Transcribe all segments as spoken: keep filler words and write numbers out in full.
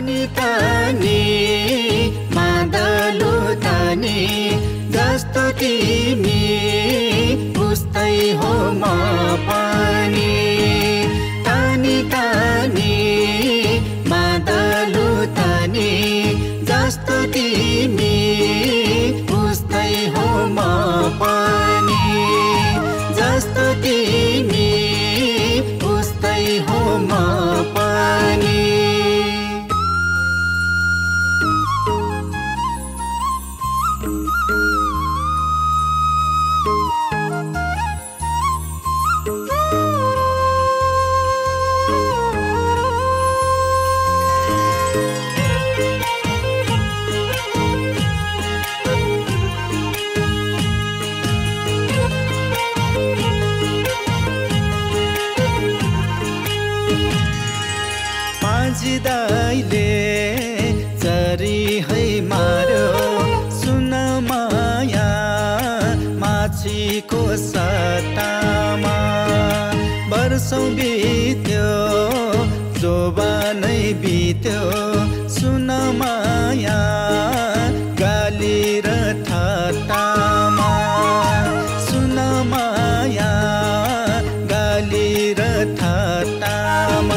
तानी तानी मादलु तानी जस्तो तिमी उस्तै हो म पनि। तानी तानी मादलु तानी जस्तो तिमी उस्तै हो म पनि। जस्तो तिमी उस्तै हो म पनि। दाइले चरी है मार्यो सुन माया माछीको सट्टामा। वर्षौं बित्यो जोबानै बित्यो सुन माया गाली र ठट्टामा। सुन माया गाली र ठट्टामा।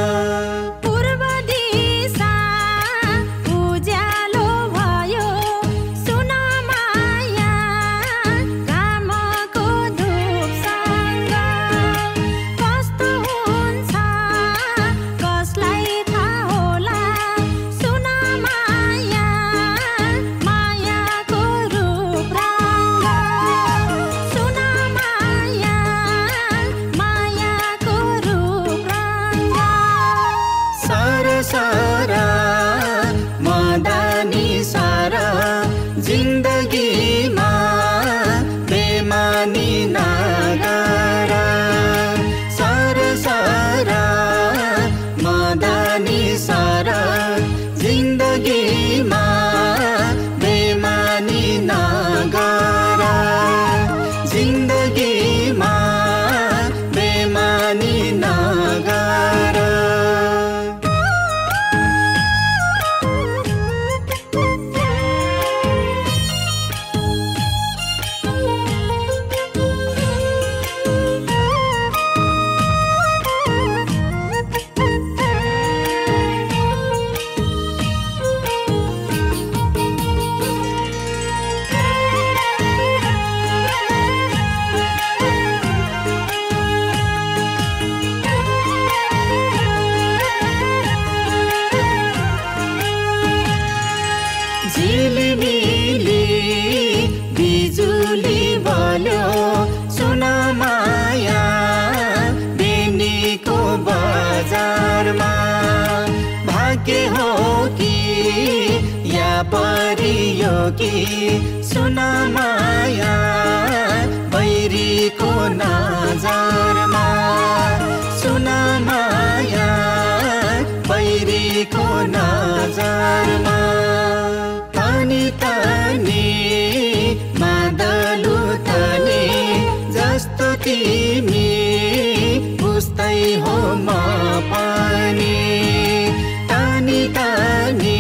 सारा मदानी सारा जिन्दगीमा बेमानी नगरा। सारा सारा मदानी सारा जिन्दगीमा बेमानी नगरा। जिन्दगीमा बेमानी नगरा। झिलिमिली बिजुली बल्यो सुन माया बेनीको बजारमा। भाग्य हो कि या परियो कि सुन माया बैरीको नजरमा। सुन माया बैरीको नजरमा। तानी तानी मादलु तानी जस्तो तिमी उस्तै हो म पनि। तानी तानी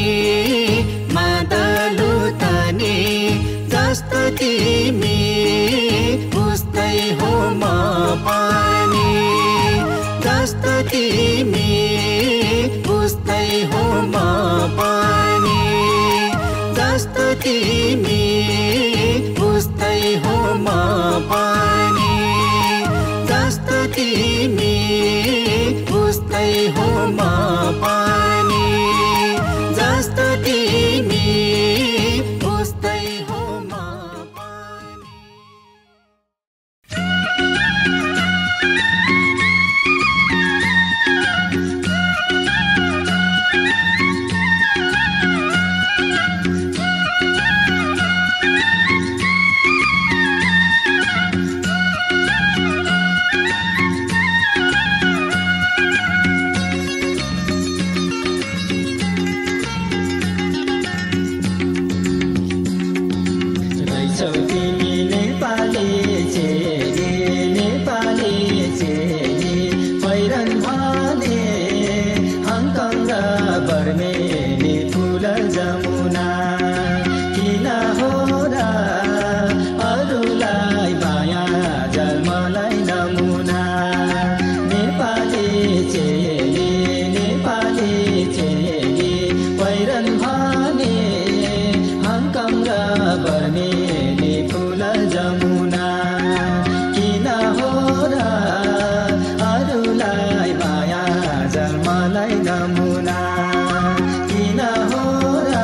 मादलु तानी जस्तो तिमी उस्तै हो म पनि। जस्तो तिमी उस्तै हो म पनि। जस्तो तिमी उस्तै हो म पनि। जस्तो तिमी उस्तै हो म पनि। जस्तो तिमी उस्तै हो म पनि। बर्मेली फुल जमुना किन हो र अरूलाई माया जन्मलाई नमुना नेपाली चेली नेपाली चेली पहिरन भने हङकङ र बर्मेली फुल जमुना किन हो र अरूलाई माया जन्मलाई नमुना किन हो र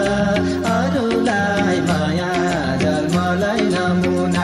अरूलाई माया जन्मलाई नमुना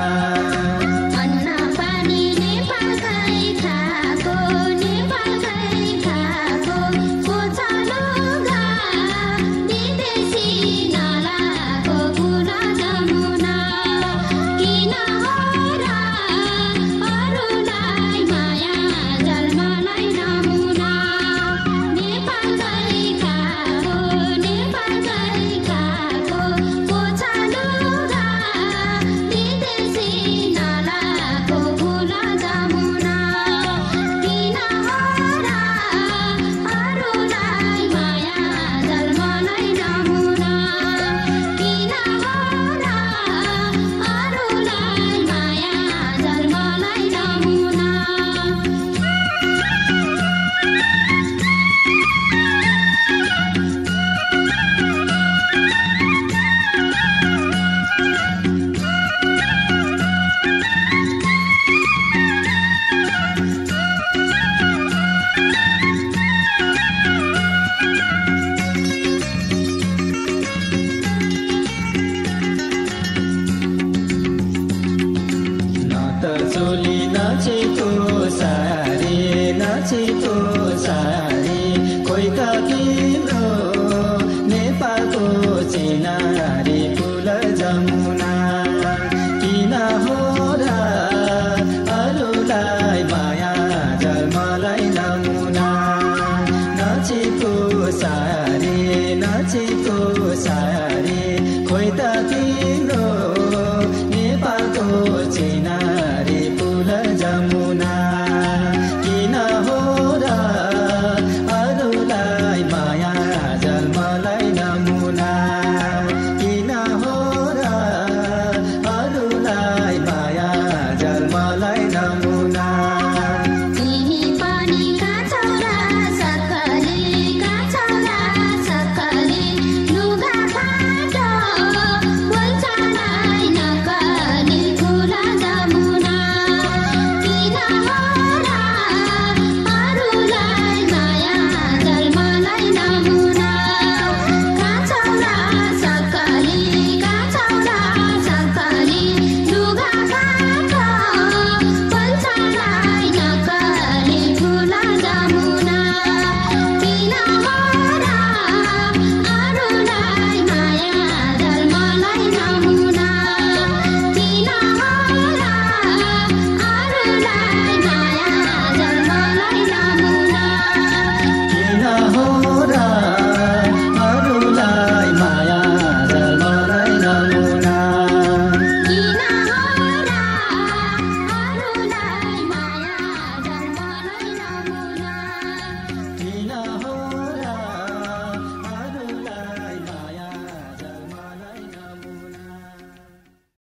चोली नाचेको सारी नाचेको सारी कोही त तिम्रो नेपालको चिनारी फुल जमुना किन हो र अरूलाई माया जन्मलाई नमुना नाचेको सारी नाचेको सारी कोही त तिम्रो